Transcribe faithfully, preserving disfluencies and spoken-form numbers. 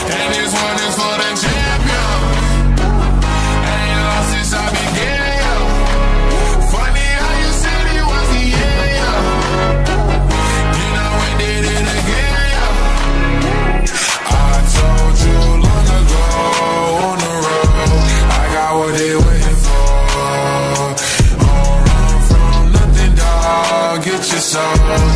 And this one is for the champion. Ain't lost since I began, yo. Funny how you said it was the end, yo. Then I went did it again, yo. I told you long ago on the road, I got what they waiting for. Don't run from nothing, dog. Get your soul.